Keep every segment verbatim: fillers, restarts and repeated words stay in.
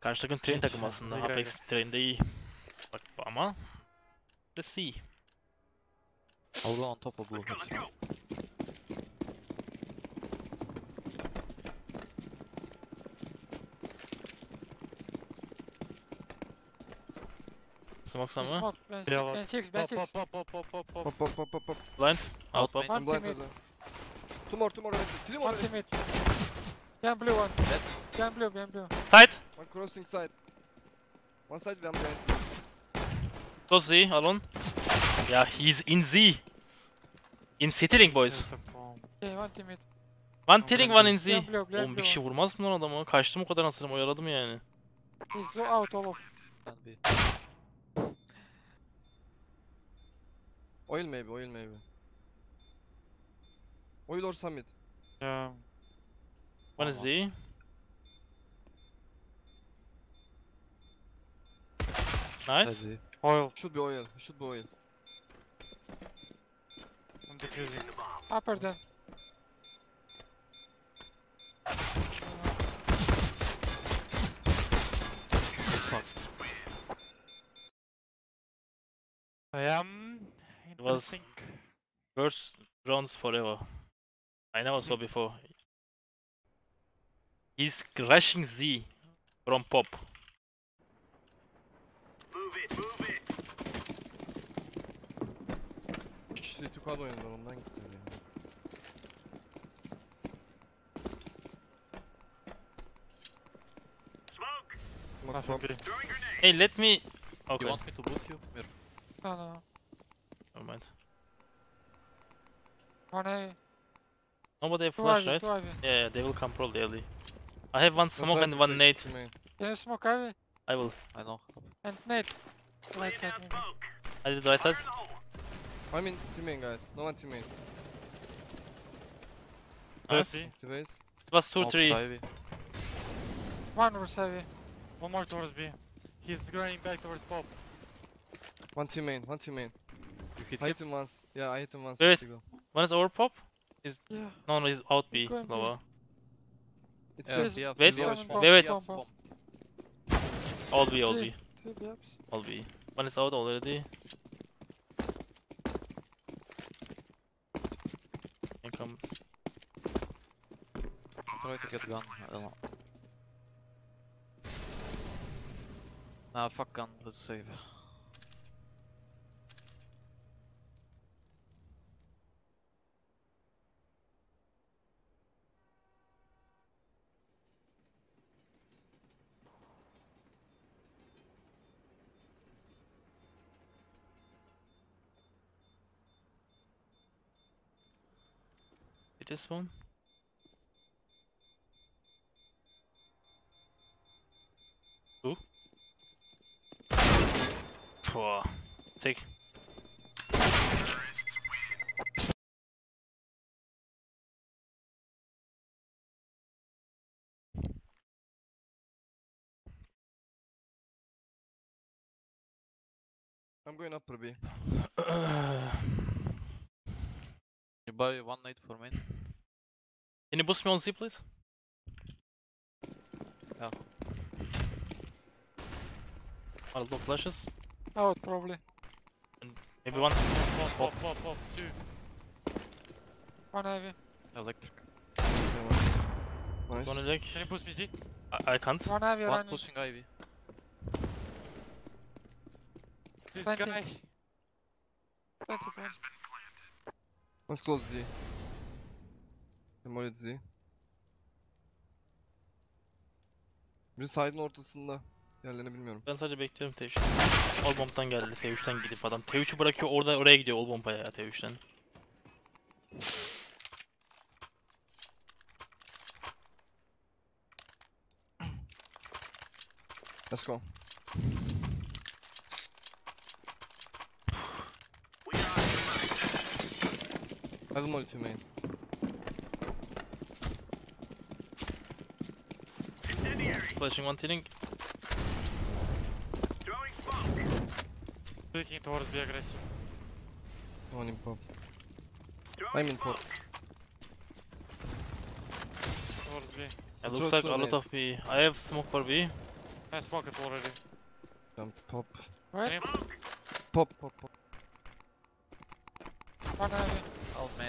Karşı takım train takım aslında. Hayır, Apex train'de iyi. Bak ama let's see. I'll go on top of blue. Let's see. Smoke He somewhere. smoked. Ben Yeah, six, ben six, ben Pop, six. pop, pop, pop, pop, pop, Pop, pop, pop, pop, pop. Blind. Out Out pop. main. I'm blind Ultimate. as well. Two more, two more. Three more. One teammate. Behind blue one. Dead. Behind blue, behind blue. Side. One crossing side. One side, one behind. Go Z alone. Yeah, he's in Z. In Citylink boys. There's a bomb. Okay, one teammate. One Tilling, one in Z. Behind blue, behind Oğlum bir blue. kişi vurmaz mı lan adamı? Kaçtım o kadar nasılım oyaladım yani. He's so out all of. Can be. Oil maybe, oil maybe. Oil or summit. Yeah. One is Z. Nice. Easy. Oil. Should be oil, should be oil. I'm defusing. Upper then. Fast. I am was- interesting. Worst rounds forever. I never saw before. He's rushing Z from pop. Bir kişi tukan oynadılar, ondan gitti öyle. Smoke. Not Smoke, happy. Hey, let me. You Okay. want me to boost you? Mir. No, no, no. Never mind. One A. Nobody have Two flash, Ivy, right? two Ivy. Yeah, yeah, they will come probably early. I have one Let's smoke try and to one take nade. two main. Can you smoke Ivy? I will. I know. And nade. Right side maybe. I did the right side. I'm in team main, guys. No one team main. Nice. thirty. Active base. It was two, Ops three. Ivy. One was Ivy. One more towards B. He's going back towards pop. One team main, one team main. You hit I him. hit him once. Yeah, I hit him once. Wait. with Eagle. One is over pop. Yeah. No, no, he's out B. Going B. Lower. It's Yeah, Yes, safe. yeah, wait, yeah, wait, bomb, wait, wait. yeah, Bomb, bomb. All B, all Three. B. Two gaps. All B. One is out already. Can come. Try to get gun. I don't know. Nah, fuck gun. Let's save. It is one. Two. Pwah. Take. I'm going upper B. You buy one nade for main? Can you boost me on Z, please? Yeah. One low flashes. Out probably. Maybe one. Pop, pop, pop, pop. Two. One Ivy. Electric. Nice. One leg. Can you push me Z? I, I can't. One Ivy One running. pushing Ivy. This Twenty. guy. twenty points. One's close Z. Demolit Z. Biri side'ın ortasında. Yerlerini bilmiyorum. Ben sadece bekliyorum T üç. All bomb'dan geldi. T üçten gidip adam. T üçü bırakıyor orada oraya gidiyor all bomb'a ya T üçten. Let's go. I have multi main. Flashing one tilling. Speaking towards B aggressive. One in pop. I'm in pop. Towards B. It Throw looks like to a lot nade. of B. I have smoke for B. I smoke it already. Jump, pop. Wait, Can you- Pop, pop, pop. one heavy. Out main.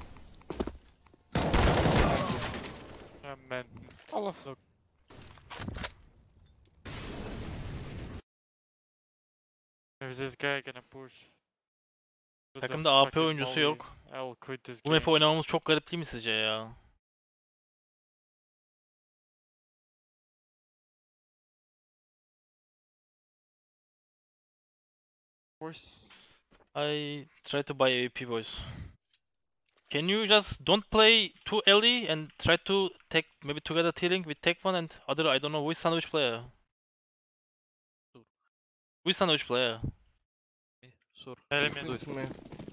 Yeah, man. All of Look. Is this guy gonna push? With the Takımda A P fucking oyuncusu molly, yok. I will quit this Bu game. map'i oynamamız çok garip değil mi sizce ya? Force. I try to buy A P, boys. Can you just don't play too early and try to take maybe together T-Link with Tech one and other, I don't know, which sandwich player? Which sandwich player? Me, Sur. Element. Do it. Into me.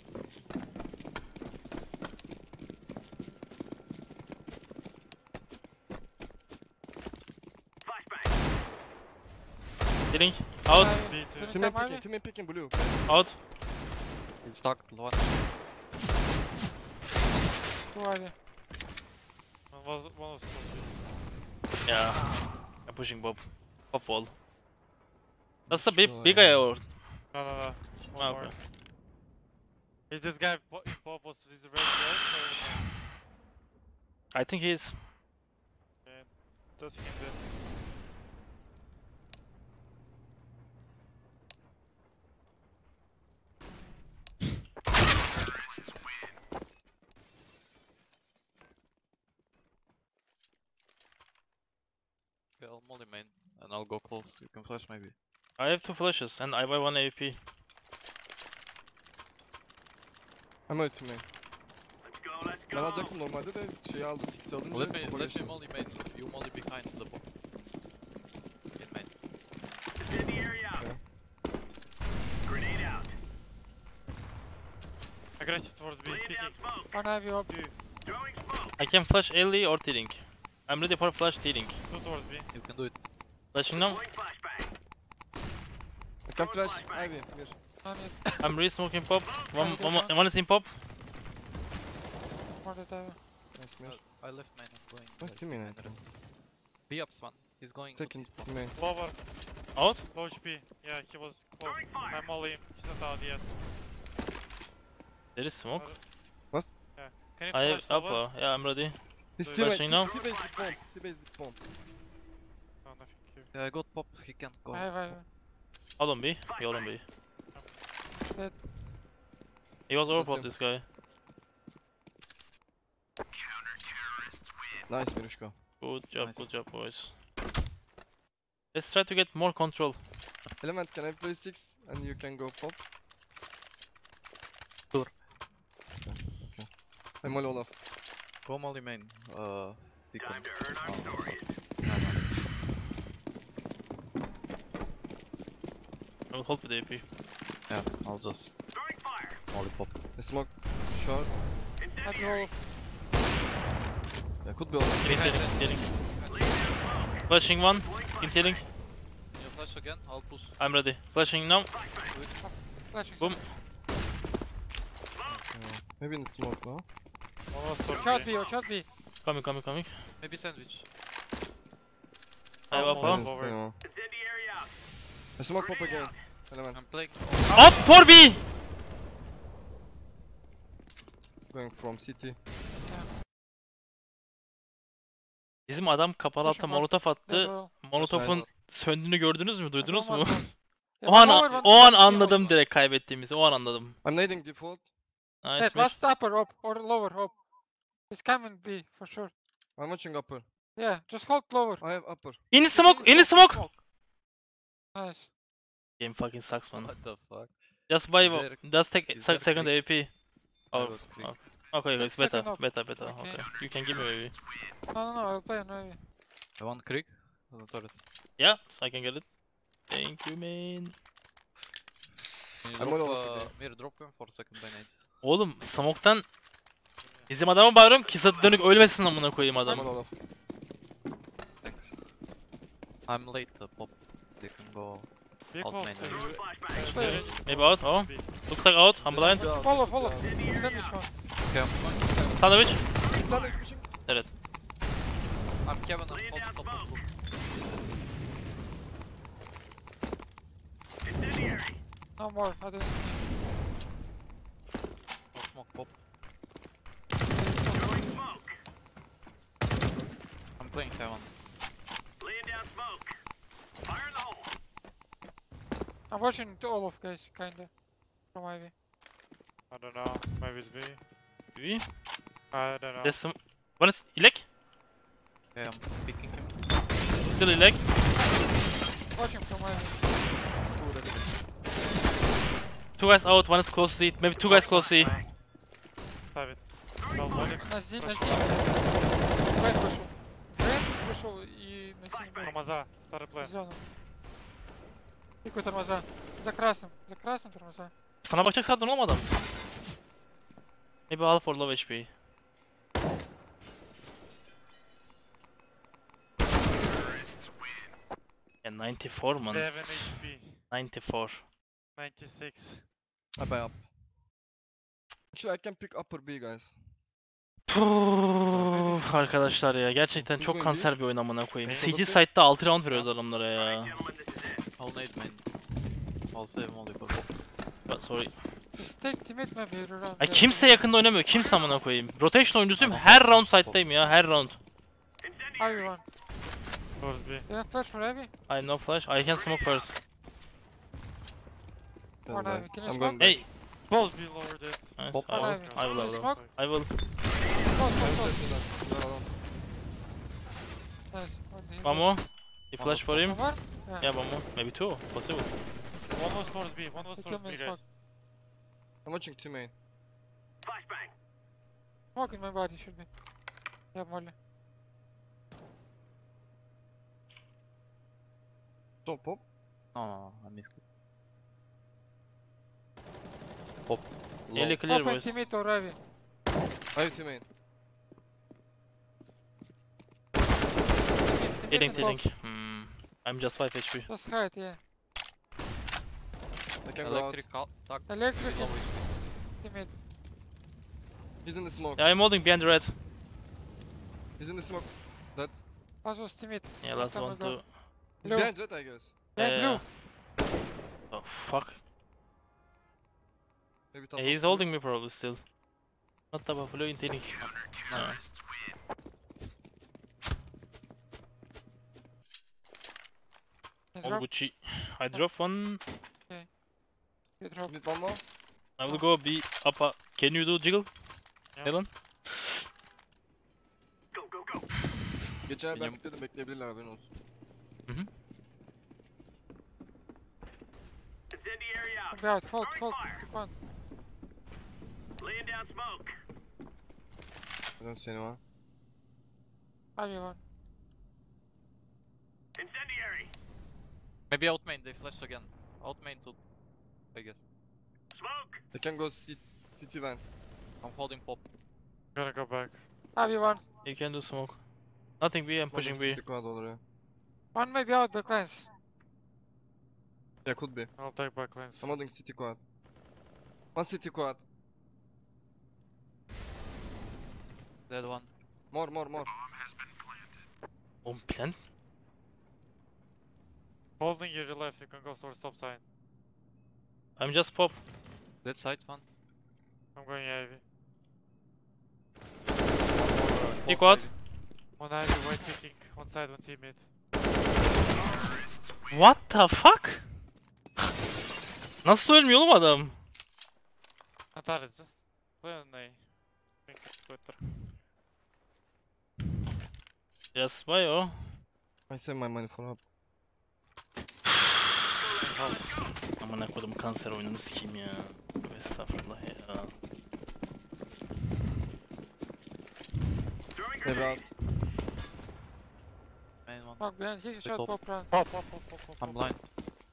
T-Link, out, B two. Didn't Two man come picking, Ivy? two man picking blue. out. He's stuck. One. Two Ivy. One was one was smoke. Yeah, I'm pushing Bob. Pop wall. That's a Sure, big, big guy yeah. or? No, no, no. One Ah, more. okay. Is this guy po- Pop was with the red dress or I think he's. okay. Just him then. Okay, I'll molly main and I'll go close. You can flash maybe. I have two flashes and I buy one A P. I'm out to me. Ben alacaktım normalde de şeyi aldı, six alınca Let me topa let me geçtim. molly main. You molly behind the bomb. In main. Aggressive towards B. Picking. One heavy up. Two. I can flash Ellie or T-Link. I'm ready for flash T-Link. Two towards B. You can do it. Flashing now. I can flash Ivy. Bir. One hit. I'm re-smoking pop. One, Okay, one, fine. one is in pop. One hit Ivy. Nice mir. Uh, I left main. I'm going. Nice like, team yine. main. B ups one. He's going. to Taking this bomb. to me. Lower. Out. Low H P. Yeah, he was close. I'm all in. He's not out yet. There is smoke. What? Yeah. Can you I have flash lower? upper. Yeah, I'm ready. He's Do T-base, flashing now. T-base with bomb. T-base with bomb. No, nothing here. Yeah, I got pop. He can't go. I have Ivy. Hold on B. He hold on B. Dead. He was overpop him. this guy. Nice Mirushka. Good job, Nice. good job, boys. Let's try to get more control. Element, can I play six and you can go pop? Sure. Okay, okay. I'm all Olaf. Go molly main. Uh. Time to earn our stories. I will hold with A P. Yeah, I'll just molly pop. I smoke short. Heavy all. Yeah, could be Olaf. Killing, killing, killing. Flashing one. In killing. Can you flash again? I'll push. I'm ready. Flashing now. Flashing. Boom. Yeah. Maybe in smoke, no? One was towards Shot B. B, shot B. Coming, coming, coming. Maybe sandwich. I have Oh, upper. oh. Yes, over. I know. I smoke pop again. Element, I'm playing. Up for B! going from city. Bizim adam kapalı alta Koşun lan. molotof attı. Level. Molotofun Nice. söndüğünü gördünüz mü? Duydunuz mu? One more. O an, One more, one o an more. anladım direkt kaybettiğimizi. O an anladım. I'm nading default. Nice Dead. match. Last upper up or lower up. He's coming B for sure. I'm watching upper. Yeah, just hold lower. I have upper. In smoke, in smoke. Nice. Game fucking sucks, man. What the fuck? Just buy, Is there- just take is se- there second click? A P. Oh, I got click. okay. Okay, guys, Second better, up. better, better. Okay. Okay, you can give me maybe. No, no, no, I'll play on Ivy. I want Krieg. Uh, Torres. Yeah, so I can get it. Thank you, man. Can you I'm drop, all over uh, today. Mir, drop him for second by nades. Oğlum, smoke'tan bizim adama bağırıyorum ki saat dönük ölmesin amına koyayım I'm adam. on Olaf. Thanks. I'm late, uh, pop. You can go. Be Alt close main, to maybe. you. Play. Maybe out, oh. B. Looks like out, I'm blind. Yeah, Follow, follow. yeah. Sandwich one. Okay, I'm going. Sandwich. Sandwich pushing. Evet. I'm Kevin and hold top of book. No more. I didn't. No smoke pop. I'm playing heaven. I'm watching to all of guys, kinda. From Ivy. I don't know. Maybe it's B. B. I don't know. There's some. One is Ilek. Yeah, I'm picking him. Still Ilek. Watching from Ivy. Two guys out, one is close to C. Maybe two guys close to C. Have it. No, loading. На Зи, на Зи. Бэт вышел. Бэт вышел и на синий бэт. Тормоза. Старый плей. Зеленым. Пикаю тормоза. За красным. За красным тормоза. Sana bakacak zaten olmadı mı? Maybe all for low H P. Yeah, ninety-four man. seven H P. ninety-four. ninety-six. I buy up. Actually, I can pick upper B, guys. Puh, arkadaşlar ya gerçekten Dokuz çok oyun kanser bir oyun amına koyayım. Benim C T dokuz- site'da altı round veriyoruz adamlara ya. I'll nade main. I'll save molly for pop. But sorry. Just take teammate maybe around. Ay kimse yakında oynamıyor. Kimse amına koyayım. Rotation oyuncusuyum. Her round site'dayım ya. Her round. Ivy one. Towards B. You have flash for Ivy? I no flash. I can smoke first. Then One buy. Ivy. Can you I'm smoke? going back. Hey. Both B lower dead. Nice. Pop I will. Ivy. I will. I Can you will. smoke? I will. Close, close, close. You are alone. Nice. One hit. One more. You flash for him. One more? Yeah, one more. Maybe two. Possible. One was towards B. One was He towards killed me B, in guys. smoke. I'm watching two main. Smoke in my body should be. Yeah, Molly. Don't pop. No, no, no, I missed it. Nearly clear Pop and boys. teammate or Ivy. I have two main. Teammate Healing, and healing. pop. Hmm. I'm just five H P. Just hide, yeah. I can go out. Electric out. Tuck. Electric Low and H P. teammate. He's in the smoke. Yeah, I'm holding behind the red. He's in the smoke. That. Last was teammate. Yeah, last Come one and go. to. He's Blue. behind red, I guess. Yeah, Yeah. blue. Oh fuck. Maybe top Yeah, of he's blue. holding me probably still. Not top of blue in healing. Yeah. Nice All drop. Gucci. I drop one. You drop. Need one more. I will go B up. Uh, can you do jiggle? Yeah. Dylan? Geçen ay ben Benim- bekledim, bekleyebilirler, haberin olsun. Be out. Hold, hold. Keep on. I don't see anyone. Ivy one. Maybe out main, they flashed again. Out main too, I guess. I can go C city vent. I'm holding pop. Gonna go back. Ivy one. You can do smoke. Nothing B, I'm pushing B. City quad olur ya. One maybe out back lines. Yeah, could be. I'll take back lanes. I'm holding city quad. One city quad. Dead one. More, more, more. On plan. Holding you to left, you can go towards top side. I'm just pop. Dead side one. I'm going Ivy. Pick Both what? side. One Ivy, white picking. One side, one teammate. What the fuck? Nasıl ölmüyor oğlum adam? I thought it's just play on A. I think it's better. Yes, why o? I save my money for up. Amına kodum kanser oyununu sikeyim ya. Estağfurullah ya. They're out. Main one. Smoke behind. Six shot top. pop round. Pop, pop, pop, pop, pop. I'm pop. blind.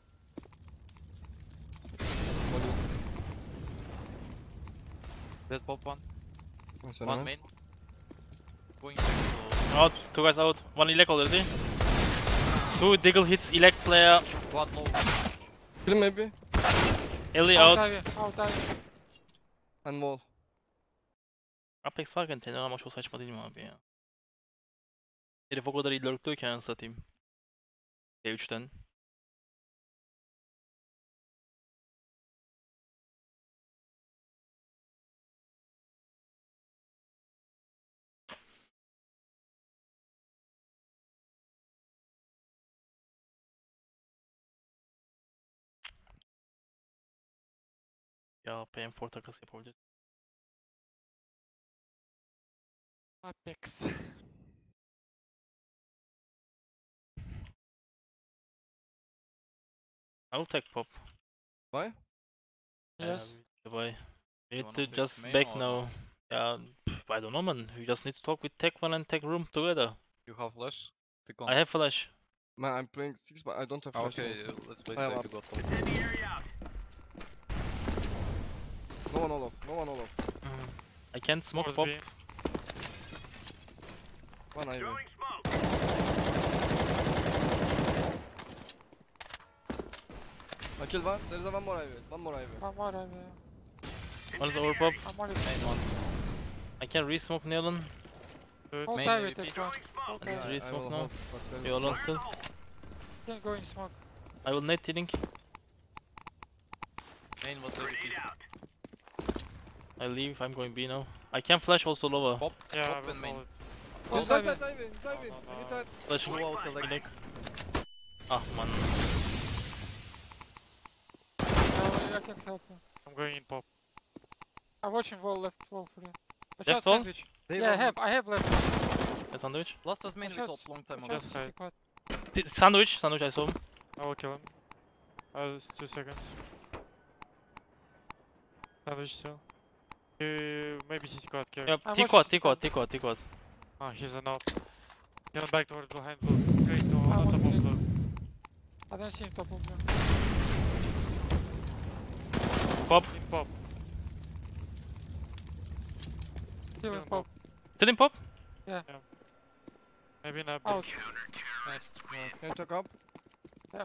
Dead pop one. One side One vent. main. Going back to Out, two guys out. One Ilek already. Two Diggle hits Ilek player. one low. Kill him maybe. Ellie Out out. Ivy. Out Ivy. And wall. Apex varken Tener ama çok saçma değil mi abi ya? Herif o kadar iyi lurkluyor ki anasını satayım. T üçten. Ya P M four takas yapabiliriz. Apex. I will take pop. Why? Yes. Yeah, why? We You need wanna to pick just main back or now. not? Yeah, pff, I don't know, man. We just need to talk with Tech One and Tech Room together. You have flash? Pick on. I have flash. Man, I'm playing six, but I don't have Ah, flash. okay, also. uh, let's play I am safe. up. You got top. No one all off. No one all off. Mhm. I can't smoke Towards pop. B. One Ivy. I killed one. There's a one more Ivy. One more Ivy. One more Ivy. yeah. One is over pop. I'm only Main one. I can re-smoke Neon. Good. hold Main Ivy, A W P. take one. Hold And Ivy. three I smoke will now. hold, but there's You a alone smoke. still. Can go in smoke. I will net healing. Main was A W P. I leave. I'm going B now. I can flash also lower. Pop. Yeah, I Pop will and main. hold it. Hold It's Ivy, Ivy. it's Ivy, it's Ivy. no, no. Anytime. Flashing. Go out collect. Clinic. Ah man. Uh, I can help you. I'm going in pop. I'm watching wall, left wall for you. Watch Left out wall? sandwich. They Yeah, I run- have, I have left. A sandwich. Last was main Watch with out, top long time watch ago. out, Just hide. city quad. T- sandwich. Sandwich. I saw him. I will kill him. Uh, it's two seconds. Sandwich still. Uh, maybe he's got carry. Yep. I T watched quad. it T quad. T quad. T quad. Ah, he's an op. Going back towards behind blue. Going to I on want top of to- blue. I don't see him top of blue. Pop. In pop. Still in in pop. Still in pop. Maybe not. Out. Nice. Can you talk up? Yeah.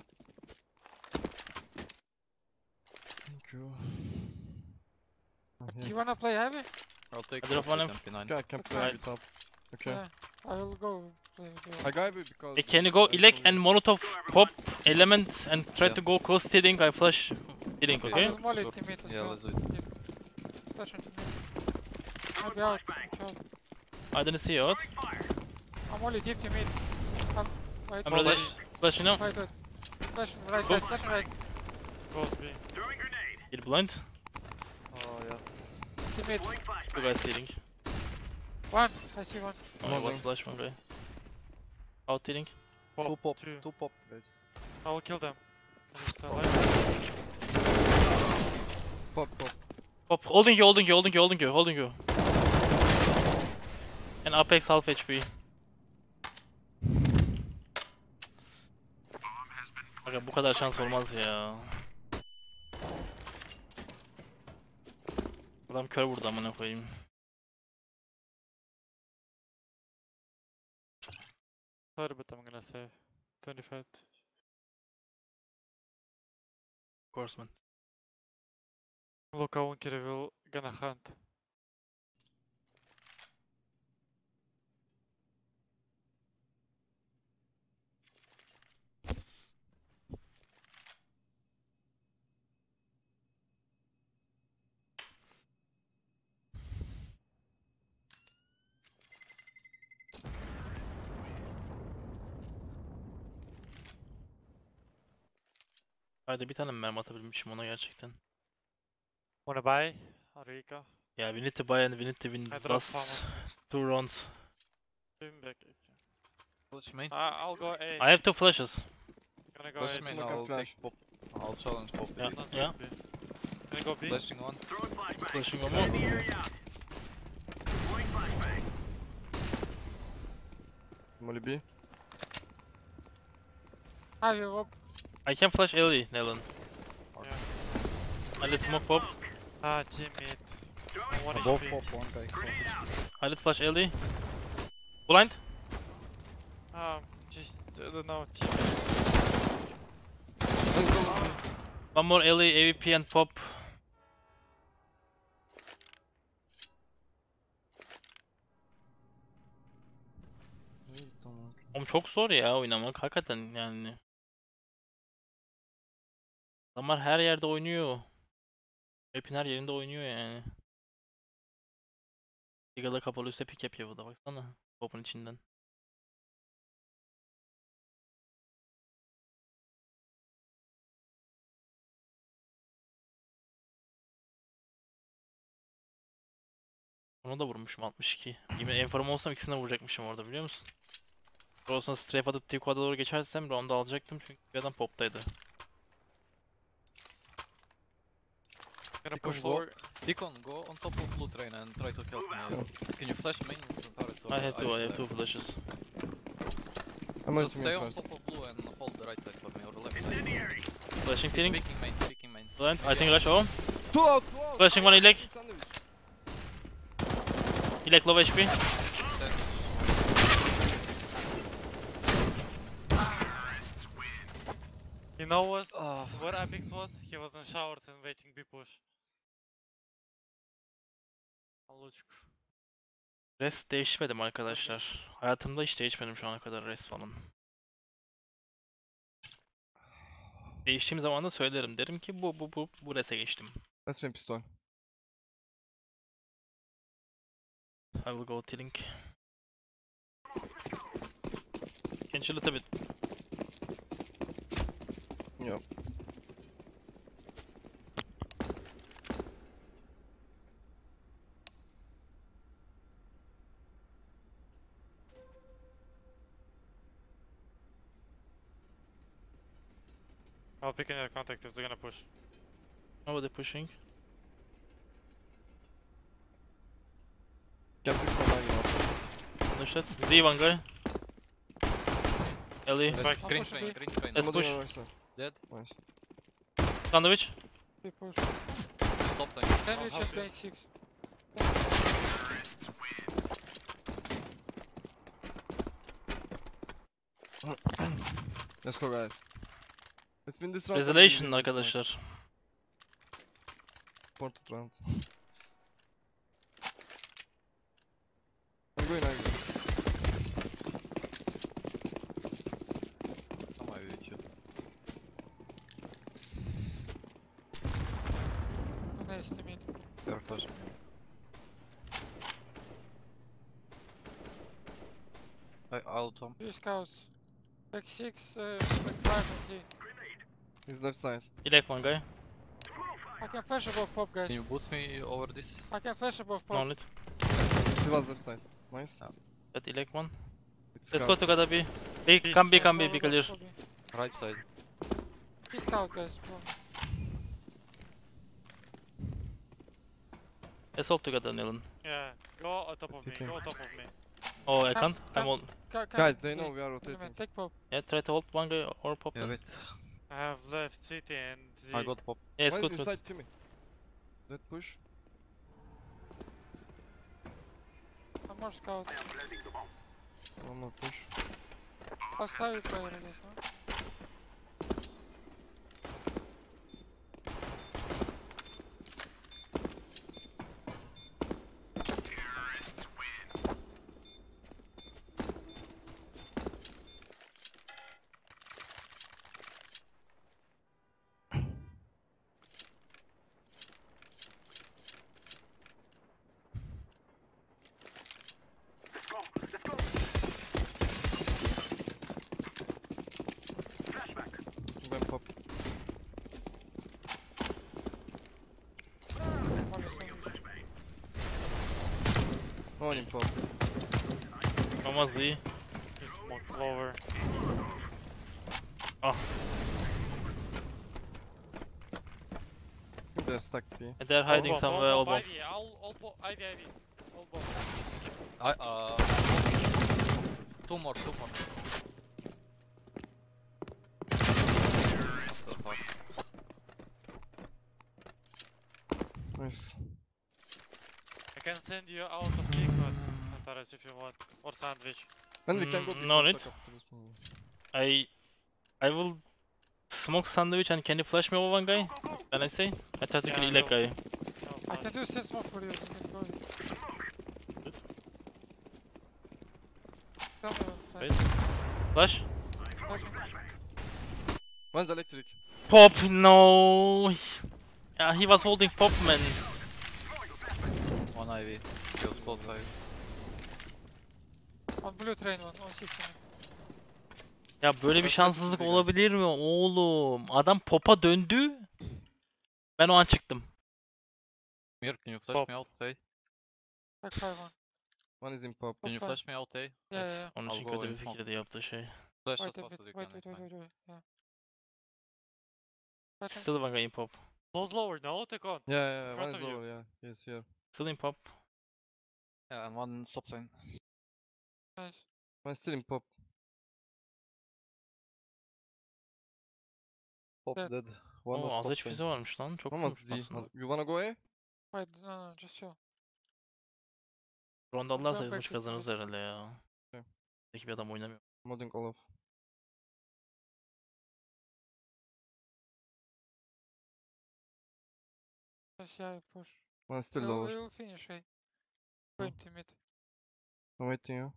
Thank you. I'm Do here. you wanna play heavy? I'll take I drop top one with him. M P nine. Okay, I can play Right. with top. Okay. Yeah. I will go play with you. I got Ivy because. Hey, can you go I Elec told and you. Molotov pop element and try Yeah. to go cross stealing? I flash stealing, Okay. okay? I will molly Sure. teammate as Yeah, well. let's do it. Flash on teammate. Maybe out. Watch out. I didn't see you out. I'm only deep teammate. I'm wait. I'm Molly. ready. Flashing now. Wait, wait. Flash on right Go. side, flash on right. Close B. Get blind. Oh yeah. Teammate. Two guys stealing. One. I see one. Only One one lane. flash, one guy. Out stealing. Pop. Two pop. Two. Two pop, guys. I will kill them. I'm just alive. Pop, pop. Pop. Holding you, holding you, holding you, holding you, holding you. And Apex half H P. Aga bu kadar şans olmaz ya. Adam kör vurdu amına koyayım. Sorry, but I'm gonna save. twenty-five. Of course man. Look, how Unkiri will gonna hunt. Haydi bir tane mermi atabilmişim ona gerçekten. Wanna buy? Arika? Yeah, we need to buy and we need to win I the drop last farmers. two rounds. Swim back. Flash main. Uh, I'll go A. I have two flashes. Gonna go Flash A. main. smoke and I'll flash. take pop. I'll challenge pop. with Yeah. you. Not Yeah. B. Can I go B? Flashing once. Flashing one more. Molly B. Have you up? I can flash Ellie, Nelan. Yeah. I let smoke pop. Ah, teammate. One Both H P. pop, one guy. I let flash Ellie. Blind. Um, just, I don't know, teammate. Let's go. One more Ellie, A W P and pop. İyi, tamam. Oğlum çok zor ya oynamak hakikaten yani. Adamlar her yerde oynuyor. Map'in her yerinde oynuyor yani. Ligada kapalı üstte pick yapıyor bu da baksana. Topun içinden. Onu da vurmuşum altmış iki. Yemin enform olsam ikisini de vuracakmışım orada biliyor musun? Sonrasında strafe atıp T-Quad'a doğru geçersem round'u alacaktım çünkü bir adam pop'taydı. Gonna Because push go- lower. Deacon, go on top of blue train and try to help me. Can you flash main turret? I have two, I have two flashes. I'm Just ultimate stay on first. top of blue and hold the right side for me or the left side. Flashing He's T-Link. peeking main, peeking main. Blind. I think rush home. Two out, two out. Flashing one Ilek. Sandwich. Ilek low H P. You know what? Ah, Where Apex was? He was in showers and waiting B push. Aluçuk. Rest değişmedim arkadaşlar. Hayatımda hiç değişmedim şu ana kadar rest falan. Değiştiğim zaman da söylerim. Derim ki bu bu bu bu rest'e geçtim. Let's win pistol. I will go T-Link. Can chill it a bit. Yok. I'll pick in your contact if they're gonna push. Nobody pushing. Can pick from mine now. Understood. Z one guy. Ellie. let's Back. green Push train, B. green train. Let's Somebody push. on our side. Dead. Nice. Sandwich. B push. Top side. Sandwich I'll and help you. range six. Let's go guys. Let's win this round. and Resolution win this arkadaşlar. round. Important round. I'm going, I'm going. Come on, with you. Nice to meet. They're flash. I auto. Three scouts. Back six, uh, back five and Z. He's left side. Ilek one guy. I can flash above pop, guys. Can you boost me over this? I can flash above No pop. need. He was left side. Nice. That Ilek one. It's Let's scout. go together B. B come B come B be clear. Right side. Three scout, guys. Bro. Let's all together Nilan. Yeah, go on top of me. Okay. Go on top of me. Oh I Come, can't. I'm come. all. Ca- ca- Guys, they Z, know we are wait a minute, rotating. Take pop. Yeah, try to hold one guy or pop. Yeah, them. wait. I have left city and Z. I got pop. Yeah, it's One good. is good. inside Timmy. That push. One more scout. One more push. I'll start with player, I guess, no? Then pop. One is sandwich. No one in pop. Mama Z. Just more lower. They're stuck B. And they're hiding Elbow, somewhere elbow, elbow. Ivy, all, elbow, Ivy, Ivy. Elbow. I uh. Two more, two more. What the fuck? Nice. I can send you out of the code, Antares, if you want. Or sandwich. And we can go Mm, before no need. stack after this movie. I I will smoke sandwich and can you flash me over one guy? Can I say? I try to Yeah, kill I Ilek will. guy. No, I flash. can do set smoke for you. You can go ahead. Tell me when Wait. Flash? flashing. One's electric. Pop, no. Yeah, he was holding pop, man. One I V. He was close I V. On blue train one, on six one. Ya böyle bir Bak, şanssızlık bak, olabilir mi oğlum? Adam pop'a döndü. Ben o an çıktım. Mir, can you flash Pop. me out, say? Back five one. One is in pop. Can you Fine. flash me out A? Yeah, yeah, yeah. Onun I'll için go kötü in bir smoke. fikirdi yaptığı şey. Flash as Wait a fast bit, as you wait, can, wait, it's wait, fine. wait, wait, yeah. Flashing. Still one guy in pop. Close lower, no? Take on. Yeah, yeah, yeah. front One is of you. lower, yeah. Yes, here. Still in pop. Yeah, and one stop sign. Nice. One is still in pop. Pop Dead. dead. One Oo was az stop H sign. P'si varmış lan. Çok Come on, vurmuş Z. aslında. You wanna go A? Wait, no, no, just chill. Ronda I'm alırlarsa going maç back to kazanırız herhalde ya. Okay. Peki bir adam oynamıyor. Modding Olaf. Just yeah, push. One is still We'll, lower. we'll finish, wait. Going to mid. I'm waiting you.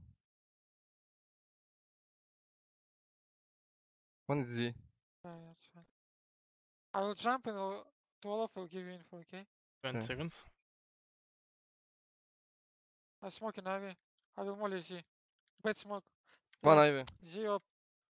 One is Z. Yeah, yeah, that's fine. I will jump and I'll, to Olaf will give you info, okay? twenty Okay. seconds. I smoke in Ivy. I will molly Z. Bad smoke. One Yeah, Ivy. Z up.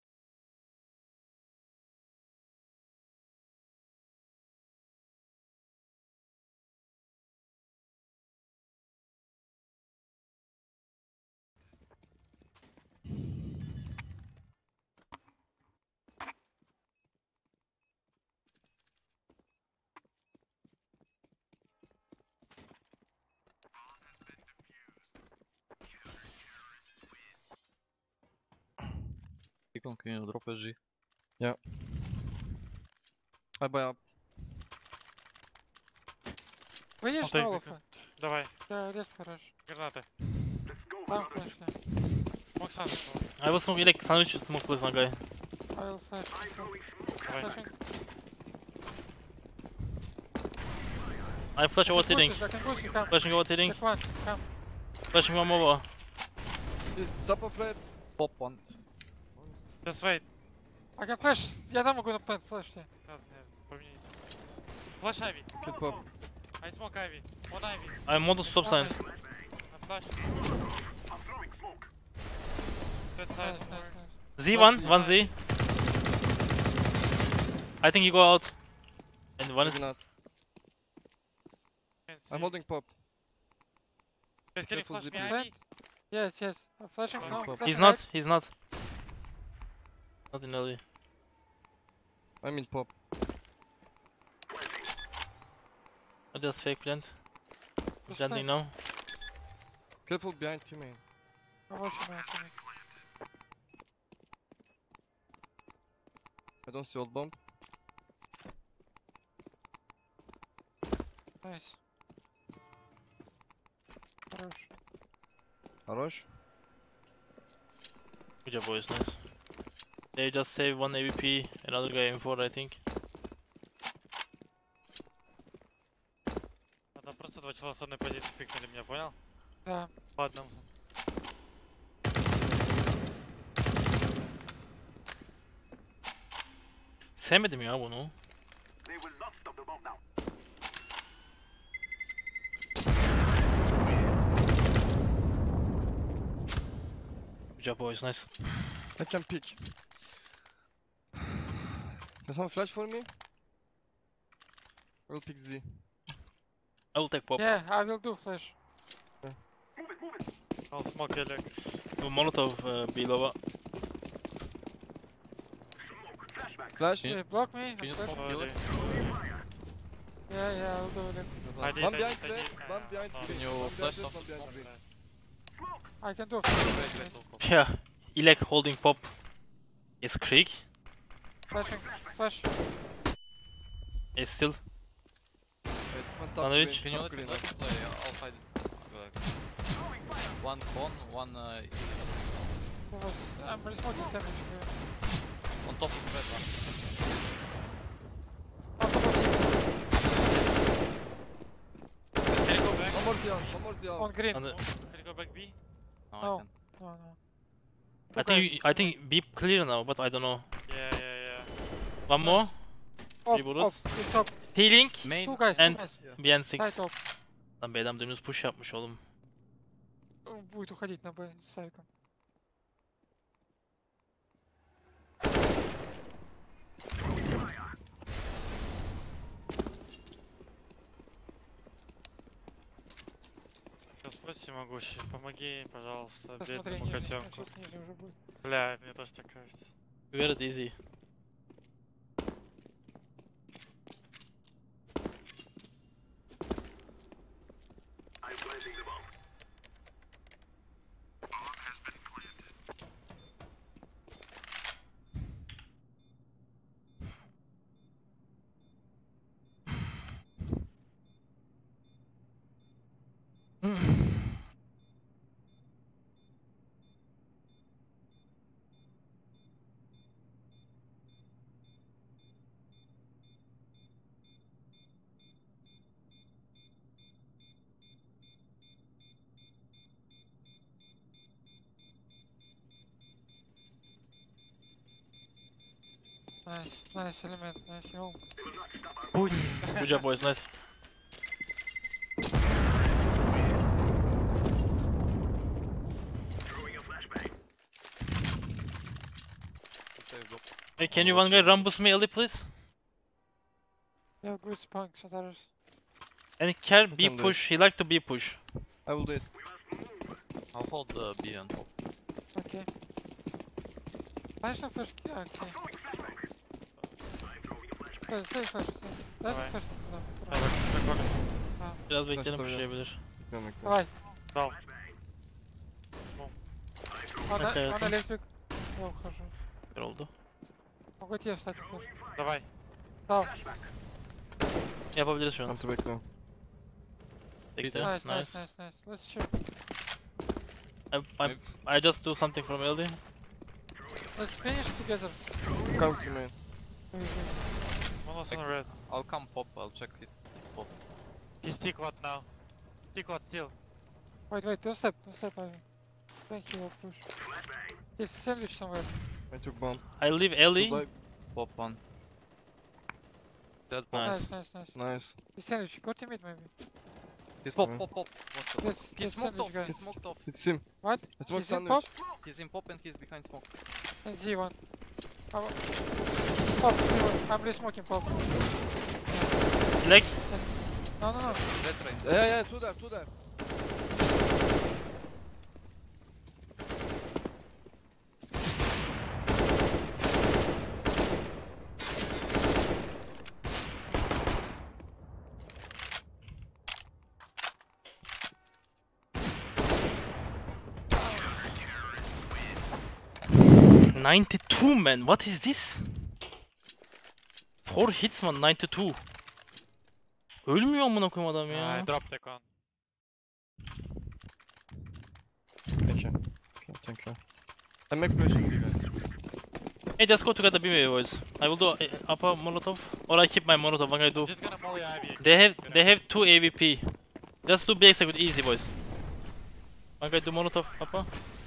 Deacon, can you drop S G? I buy up. Видишь, I'll take на Олафа? weekend. Давай, Да, рез хорош. гранаты. Там флеш, да. Смог сам. I will smoke elect sandwich smoke please one guy. I will flash. Давай. Flashing. I flash over I can T-Link. push, I can push, you come. Flashing over T-Link. Take one, come. Flashing one over. He's top of red. Pop one. Just wait. I can flash. Я дам могу на плент флеш тебе. Нет, нет, поменяйся. Flash Ivy. Kill pop. I smoke Ivy. One Ivy. I'm on the stop sign. I flash. That Nice, side. nice, over. nice. Z one, one Z. I think you go out. And one Maybe is not. Can't see. I'm holding pop. Wait, can you careful, flash me Zippy. Ivy? Plant. Yes, yes. I'm flashing Fine, now. pop. flashing he's right. not, he's not. Not in early. I'm in pop. I just fake plant. Just Planting plant. now. Careful behind teammate. I'm watching out for me. I don't see old bomb. Nice. Хорош. Arosh. Good job boys, nice. They just save one A V P, another guy M four I think. Надо просто два человека с одной позиции пикнули меня, понял? Да. По одному. Sevmedim ya bunu. Good job boys, nice. I can pick. Can someone flash for me? I will pick Z. I will take pop. Yeah, I will do flash. I'll smoke Elec. Molotov uh, below. Flash. Yeah. Yeah, block me. Can you I'm flash. smoke kill it? Yeah, yeah, I'll do it. I did, One I behind did, I red, did. one Uh, behind no, green. Can you One flash behind off red, the one behind smoke? green. I can do Wait, flash. wait, look up. Yeah, Elec holding pop. Is Creek. Flashing. Flash. Is still. Wait, one top Sandwich. green, Can you top let me, green. let me play? I'll hide it. I'll go like- One con, one uh, There was, I'm resmoking sandwich here. on top of red one. On top of Can you go back? One more down, one more me. down. On green. And, uh, Can you go back B? No, No. I can't. No, no. I Two think guys, you, I two think be clear now, but I don't know. Yeah, yeah, yeah. One more. Up, three bullets. up, it's up. T-Link. Main. Two guys, And- two guys. B N six. Side up. Lan bir adam dönüz push yapmış oğlum. Он будет уходить на Б с Савиком. Сейчас восемь. всемогущий. Помоги, пожалуйста, Посмотри бедному ниже, котенку. сейчас ниже уже будет. Бля, мне тоже так кажется. You got it easy. Nice, nice element, nice yo. Good job, boys. Nice. Save drop. Hey, can you one guy run boost me, Ellie, please? Yeah, good spunk, Shataris. And Care B can do it. push. He like to B push. I will do it. I'll hold the B and pop. Okay. Nice and first kill, okay. Stay, stay first, stay. That's Давай. first, no. Hadi bak, bak, bak. Biraz bekleyelim tabii. pushlayabilir. Görmek lazım. Давай, Дал. он, Окей, он окей. электрик. Я ухожу. Bir oldu. Могу тебе встать first. Давай. Дал. Yapabiliriz şu an. Counter bekliyorum. Bekle. Nice, nice, Nice. nice, nice. Let's shoot. I, I, I just do something from Ellie. Let's finish together. Counter main. One was on red. I'll come pop, I'll check it. It's pop. He's stick what now? Stick what still? Wait, wait, don't step, don't step, Ivan. Thank you, I'll push. He's sandwich somewhere. I took bomb. I leave Ellie. Good Pop one. Dead pop. Nice. Nice, nice, nice. Nice. He's sandwich, go to mid maybe. He's pop, Mhm. pop, pop. What's up? Let's He's get smoked sandwich off, guys. he's smoked off. It's him. What? I smoked He's in sandwich. pop He's in pop and he's behind smoke. and Z one. Oh, pop, Z one. I'm re-smoking pop. Flex. No, no, no. Red train. Yeah, yeah, two there, two there. ninety-two man. What is this? Four hits man ninety-two. Ölmüyor amına koyayım adam I ya. dropped the con. Thank you. Okay, thank you. I make pressure with you guys. Hey, just go together B maybe, boys. I will do uh, upper molotov or I keep my molotov. What can I do? Just gonna molly Ivy. They have they have two A V P. Just do B X with easy, boys. One guy do molotov upper.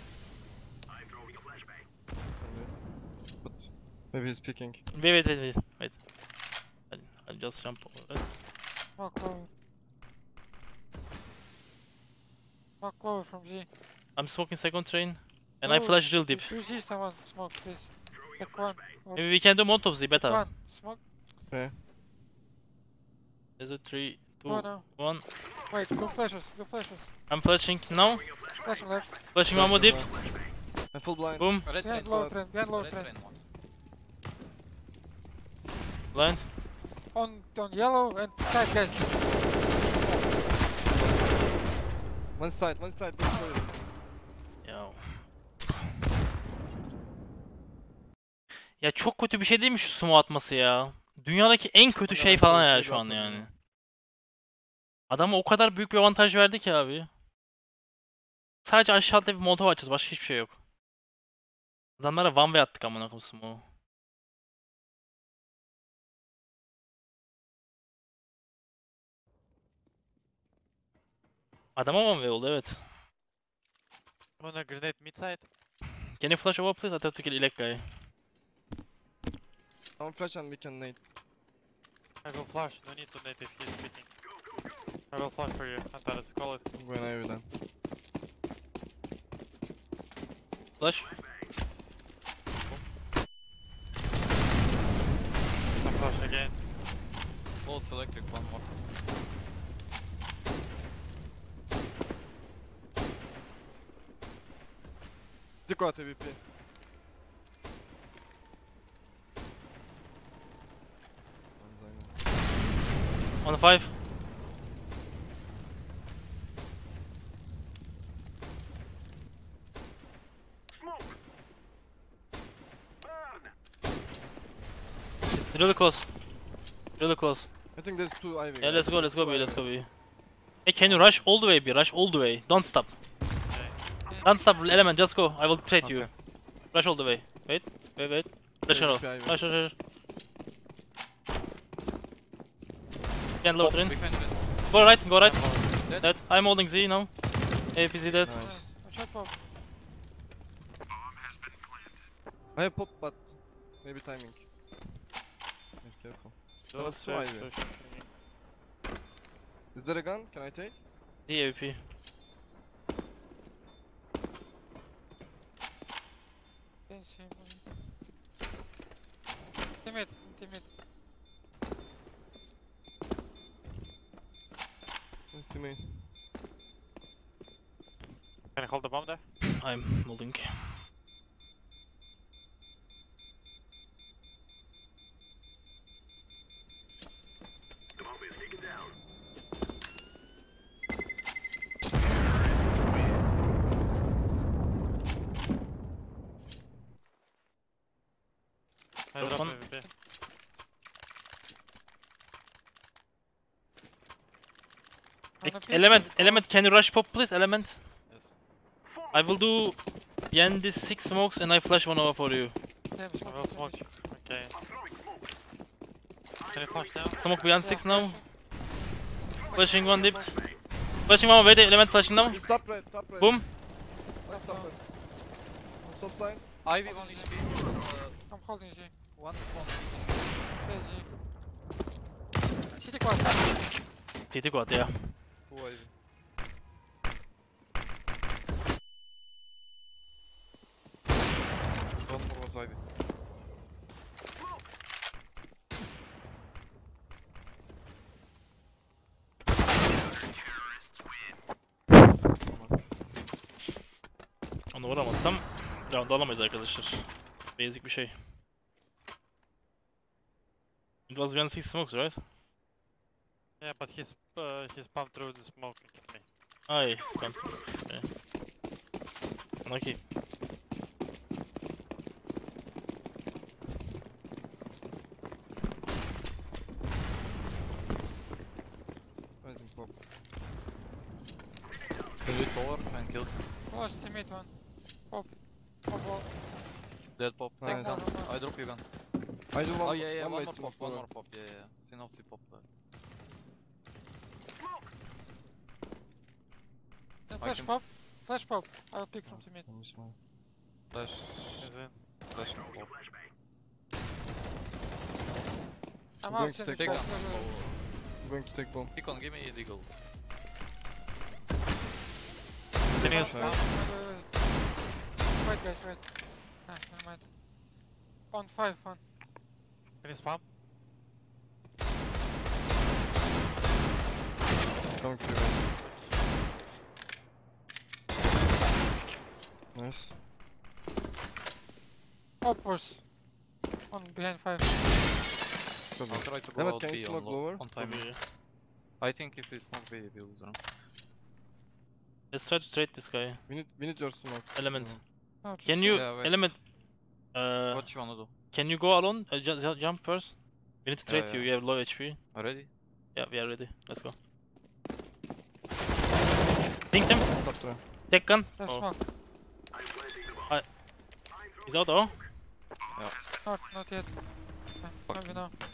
But maybe he's picking. Wait, wait, wait, wait. wait. I'll, I'll just jump over. Smoke over. Smoke over from Z. I'm smoking second train, and I No, flash real deep. If you see someone, smoke please. Take one. Or Maybe we can do molotov Z better. one. Smoke. Is it three, two, Oh no. one? Wait, go flashes, go flashes. I'm flashing now. Flash on left. Flashing one more deep. I'm full blind. Boom. Red Behind train. low train, behind low Red train. train one. Blind. On, on yellow and side guys. One side, one side, one side. Ya. Ya çok kötü bir şey değil mi şu smoke atması ya? Dünyadaki en kötü şey falan ya şu an yani. Adama o kadar büyük bir avantaj verdi ki abi. Sadece aşağıda bir molotov açacağız, başka hiçbir şey yok. Adamlara one way attık amına koyayım smoke'u. Adama one way oldu, evet. I'm gonna grenade mid side. Can you flash over please? I have to kill Ilek guy. I'm flash and we can nade. I will flash. No need to nade if he's picking. I will flash for you. Antares, call it. I'm going Ivy then. Flash. I flash again. Close electric one more. City quad A W P. On five. It's really close. Really close. I think there's two Ivy. Yeah, guys. let's go, let's go Two B, let's Ivy. go B. Hey, can you rush all the way B? Rush all the way. Don't stop. Don't stop, Element, just go. I will trade you. Okay. Rush all the way. Wait, wait, wait. Rush Yeah, all. Ivy, Ivy. Rush, rush, rush. Can load in. Big man, mid. Go right, go right. Dead. Dead. I'm holding Z now. A P Z dead. Nice. Nice. Watch out, pop. I have pop, but maybe timing. Be careful. Those two traps Ivy. pushing. Is there a gun? Can I take? Z A P. Can't see him. Teammate, teammate. Let's see me. Can you hold the bomb there? I'm holding. I Drop drop one. A W P. On the pin. Element, Element, can you rush pop please? Element. Yes. I will do behind these six smokes and I flash one over for you. Damn, I smoke, will smoke. Okay. Can you flash now? Smoke behind six now. Flashing one dipped. Flashing one, wait, Element flashing now. He's top right, top right. Boom. Nice top right. On stop sign. Ivy one H P. Uh, I'm holding G. one, one. Yeah, G. City quad. T T quad, yeah. Two Ivy. One more was Ivy. Onu vuramazsam round alamayız arkadaşlar. Basic bir şey. It was behind six smokes, right? Yeah, but he's uh, he's pumped through the smoke and killed me. Ay, spam. Okay. Unlucky. Rising pop. Kill it over and kill. Close, teammate one. Pop. Pop wall. Dead pop. Nice. Take gun. I drop you gun. I do one, Oh yeah, yeah, one, one by more smoke, pop, one one more pop. Yeah, yeah. See now, see pop. uh, Yeah, I flash can- pop. Flash pop. I'll pick from teammate. One small. Flash. He's in. Flash pop. I'm going out, to send take Take pop. gun. Flash pop. I'm going to take bomb. Deacon, give me a deagle. Can you Nice. spam? Wait, wait, wait. Wait, guys, wait. Ah, never mind. On five, one. Can you spam? Coming to you guys. Nice. Poppers. On behind five. Good I'll one. try to go Emmett, out can B you on, smoke low, lower? on time. Maybe. I think if we smoke B, we lose round. Let's try to trade this guy. We need, we need your smoke. Element. Mm. No, just Can go. you, Yeah, wait. Element, uh, What you wanna do? can you go alone? Uh, ju ju jump first. We need to Yeah, trade you. yeah. You have low H P. Ready? Yeah, we are ready. Let's go. Think them. Top there. Take gun. Flash Oh, smoke. he's out. Oh. Not, not yet. Okay, maybe now.